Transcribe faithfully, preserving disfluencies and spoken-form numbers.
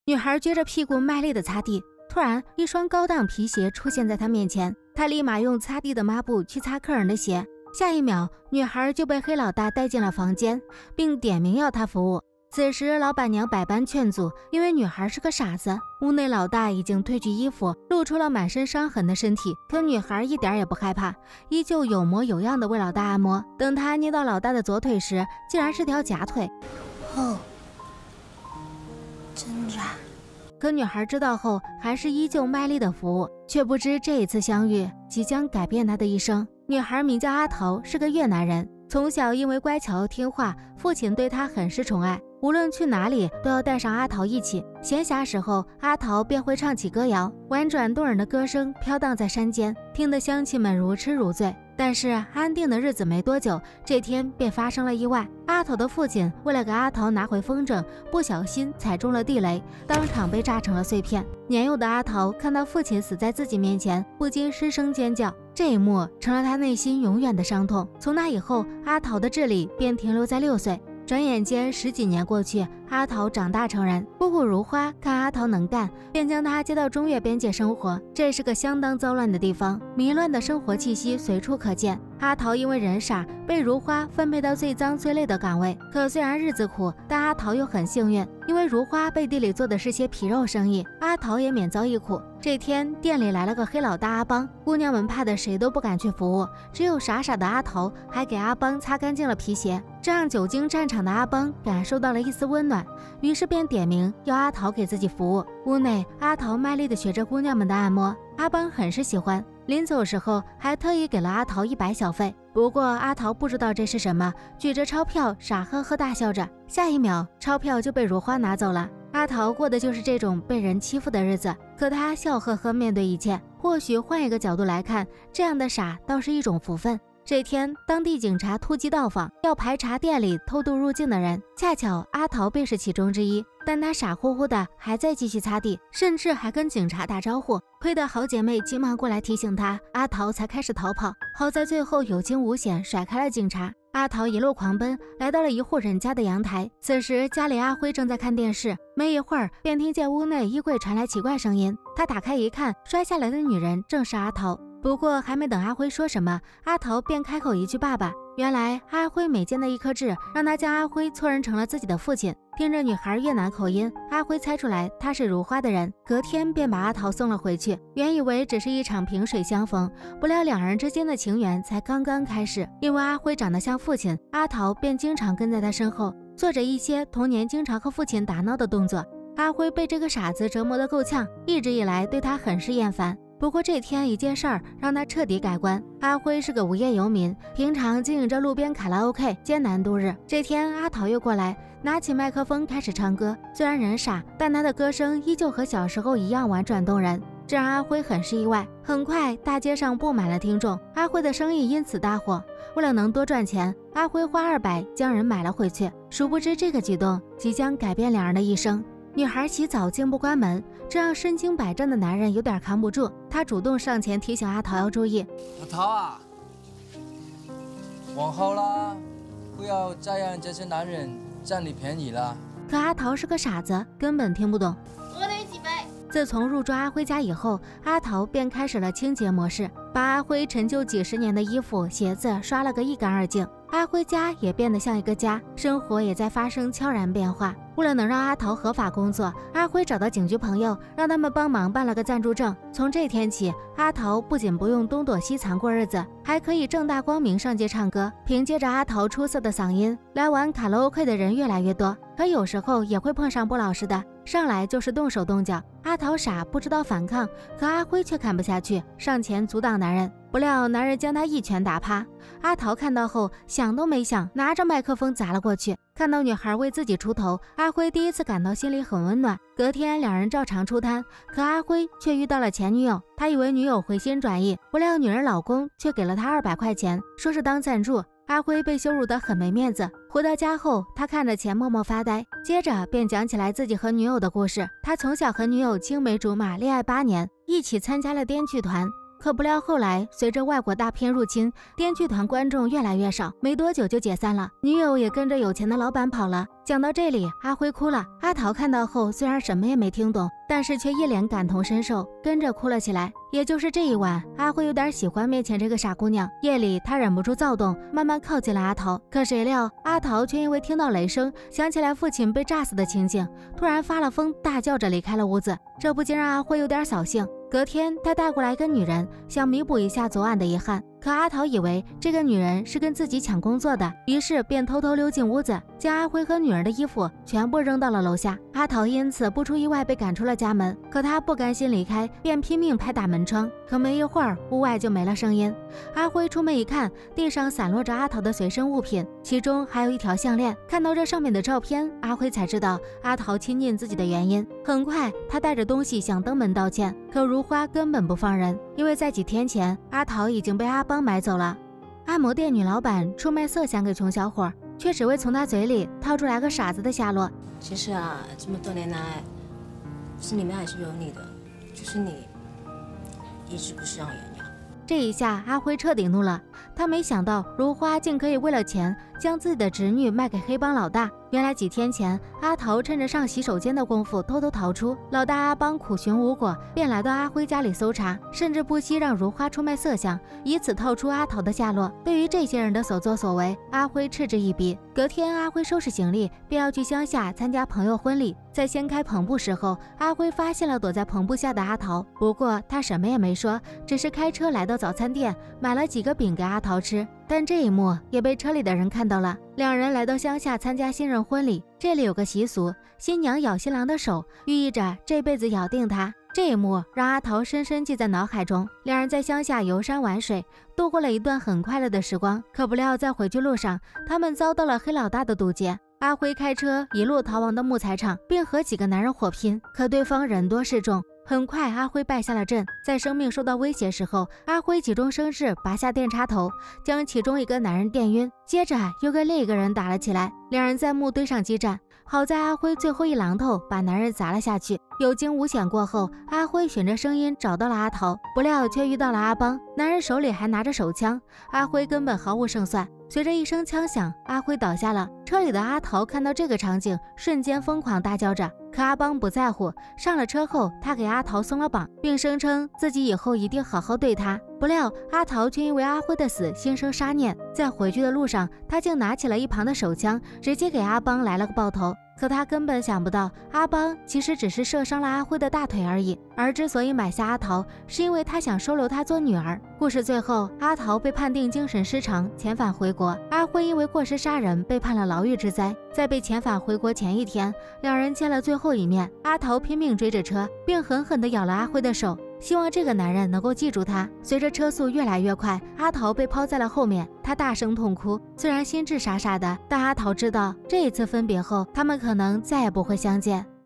女孩撅着屁股卖力地擦地，突然一双高档皮鞋出现在她面前，她立马用擦地的抹布去擦客人的鞋，下一秒女孩就被黑老大带进了房间，并点名要她服务。此时老板娘百般劝阻，因为女孩是个傻子。屋内老大已经褪去衣服，露出了满身伤痕的身体，可女孩一点也不害怕，依旧有模有样的为老大按摩。等她捏到老大的左腿时，竟然是条假腿。 哦，真软。 可女孩知道后，还是依旧卖力的服务，却不知这一次相遇即将改变她的一生。女孩名叫阿桃，是个越南人，从小因为乖巧听话，父亲对她很是宠爱。无论去哪里都要带上阿桃一起，闲暇时候阿桃便会唱起歌谣，婉转动人的歌声飘荡在山间，听得乡亲们如痴如醉。但是安定的日子没多久，这天便发生了意外。阿桃的父亲为了给阿桃拿回风筝，不小心踩中了地雷，当场被炸成了碎片。年幼的阿桃看到父亲死在自己面前，不禁失声尖叫，这一幕成了他内心永远的伤痛。从那以后，阿桃的智力便停留在六岁。转眼间十几年过去，阿桃长大成人，姑姑如花看阿桃能干，便将她接到中越边界生活。这是个相当糟乱的地方，糜烂的生活气息随处可见。阿桃因为人傻，被如花分配到最脏最累的岗位。可虽然日子苦，但阿桃又很幸运，因为如花背地里做的是些皮肉生意，阿桃也免遭一苦。这天店里来了个黑老大阿邦，姑娘们怕的谁都不敢去服务，只有傻傻的阿桃还给阿邦擦干净了皮鞋，这让久经战场的阿邦感受到了一丝温暖，于是便点名要阿桃给自己服务。屋内阿桃卖力地学着姑娘们的按摩，阿邦很是喜欢，临走时候还特意给了阿桃一百小费。不过阿桃不知道这是什么，举着钞票傻呵呵大笑着，下一秒钞票就被如花拿走了。阿桃过的就是这种被人欺负的日子，可她笑呵呵面对一切。或许换一个角度来看，这样的傻倒是一种福分。这天，当地警察突击到访，要排查店里偷渡入境的人，恰巧阿桃便是其中之一。但她傻乎乎的还在继续擦地，甚至还跟警察打招呼，亏得好姐妹急忙过来提醒她，阿桃才开始逃跑。好在最后有惊无险甩开了警察，阿桃一路狂奔，来到了一户人家的阳台。此时家里阿辉正在看电视，没一会儿便听见屋内衣柜传来奇怪声音，他打开一看，摔下来的女人正是阿桃。不过还没等阿辉说什么，阿桃便开口一句爸爸。原来阿辉每见的一颗痣，让他将阿辉错认成了自己的父亲。听着女孩越南口音，阿辉猜出来她是如花的人，隔天便把阿桃送了回去。原以为只是一场萍水相逢，不料两人之间的情缘才刚刚开始。因为阿辉长得像父亲，阿桃便经常跟在他身后，做着一些童年经常和父亲打闹的动作。阿辉被这个傻子折磨得够呛，一直以来对他很是厌烦。不过这天一件事儿让他彻底改观。阿辉是个无业游民，平常经营着路边卡拉 OK， 艰难度日。这天阿桃又过来，拿起麦克风开始唱歌。虽然人傻，但他的歌声依旧和小时候一样婉转动人，这让阿辉很是意外。很快大街上布满了听众，阿辉的生意因此大火。为了能多赚钱，阿辉花二百将人买了回去。殊不知这个举动即将改变两人的一生。女孩洗澡竟不关门，这让身经百战的男人有点扛不住。他主动上前提醒阿桃要注意。 阿桃啊，往后啦，不要再让这些男人占你便宜了。 可阿桃是个傻子，根本听不懂。 多给几杯。 自从入住阿辉家以后，阿桃便开始了清洁模式，把阿辉陈旧几十年的衣服鞋子刷了个一干二净。阿辉家也变得像一个家，生活也在发生悄然变化。为了能让阿桃合法工作，阿辉找到警局朋友，让他们帮忙办了个暂住证。从这天起，阿桃不仅不用东躲西藏过日子，还可以正大光明上街唱歌。凭借着阿桃出色的嗓音，来玩卡拉 OK 的人越来越多。可有时候也会碰上不老实的，上来就是动手动脚。阿桃傻不知道反抗，可阿辉却看不下去，上前阻挡男人。不料男人将他一拳打趴，阿桃看到后想都没想，拿着麦克风砸了过去。看到女孩为自己出头，阿辉第一次感到心里很温暖。隔天两人照常出摊，可阿辉却遇到了前女友。他以为女友回心转意，不料女人老公却给了他二百块钱，说是当赞助。阿辉被羞辱得很没面子。回到家后，他看着钱默默发呆，接着便讲起来自己和女友的故事。他从小和女友青梅竹马，恋爱八年，一起参加了编剧团。 可不料后来随着外国大片入侵，电锯团观众越来越少，没多久就解散了，女友也跟着有钱的老板跑了。讲到这里，阿辉哭了。阿桃看到后虽然什么也没听懂，但是却一脸感同身受，跟着哭了起来。也就是这一晚，阿辉有点喜欢面前这个傻姑娘。夜里他忍不住躁动，慢慢靠近了阿桃。可谁料阿桃却因为听到雷声，想起来父亲被炸死的情景，突然发了疯，大叫着离开了屋子。这不禁让阿辉有点扫兴。隔天他带过来一个女人，想弥补一下昨晚的遗憾。可阿桃以为这个女人是跟自己抢工作的，于是便偷偷溜进屋子，将阿辉和女儿的衣服全部扔到了楼下。阿桃因此不出意外被赶出了家门，可他不甘心离开，便拼命拍打门窗。可没一会儿，屋外就没了声音。阿辉出门一看，地上散落着阿桃的随身物品，其中还有一条项链。看到这上面的照片，阿辉才知道阿桃亲近自己的原因。很快，他带着东西想登门道歉，可如花根本不放人，因为在几天前，阿桃已经被阿邦买走了。按摩店女老板出卖色相给穷小伙，却只为从他嘴里套出来个傻子的下落。 其实啊，这么多年来，心里面还是有你的，就是你一直不是让原谅。 这一下，阿辉彻底怒了。他没想到如花竟可以为了钱将自己的侄女卖给黑帮老大。原来几天前，阿桃趁着上洗手间的功夫偷偷逃出，老大阿邦苦寻无果，便来到阿辉家里搜查，甚至不惜让如花出卖色相，以此套出阿桃的下落。对于这些人的所作所为，阿辉嗤之以鼻。隔天，阿辉收拾行李，便要去乡下参加朋友婚礼。在掀开篷布时候，阿辉发现了躲在篷布下的阿桃，不过他什么也没说，只是开车来到早餐店，买了几个饼给阿桃吃。但这一幕也被车里的人看到了。两人来到乡下参加新人婚礼，这里有个习俗，新娘咬新郎的手，寓意着这辈子咬定他。这一幕让阿桃深深记在脑海中。两人在乡下游山玩水，度过了一段很快乐的时光。可不料在回去路上，他们遭到了黑老大的堵截。阿辉开车一路逃往的木材厂，并和几个男人火拼，可对方人多势众。很快，阿辉败下了阵。在生命受到威胁时候，阿辉急中生智，拔下电插头，将其中一个男人电晕，接着又跟另一个人打了起来。两人在木堆上激战，好在阿辉最后一榔头把男人砸了下去。有惊无险过后，阿辉循着声音找到了阿桃，不料却遇到了阿邦，男人手里还拿着手枪，阿辉根本毫无胜算。随着一声枪响，阿辉倒下了。车里的阿桃看到这个场景，瞬间疯狂大叫着。可阿邦不在乎，上了车后，他给阿桃松了绑，并声称自己以后一定好好对她。不料阿桃却因为阿辉的死心生杀念，在回去的路上，他竟拿起了一旁的手枪，直接给阿邦来了个爆头。可他根本想不到，阿邦其实只是射伤了阿辉的大腿而已。而之所以买下阿桃，是因为他想收留她做女儿。故事最后，阿桃被判定精神失常，遣返回国；阿辉因为过失杀人被判了牢狱之灾。在被遣返回国前一天，两人见了最后一面。阿桃拼命追着车，并狠狠地咬了阿辉的手，希望这个男人能够记住他。随着车速越来越快，阿桃被抛在了后面，他大声痛哭。虽然心智傻傻的，但阿桃知道这一次分别后，他们可能再也不会相见。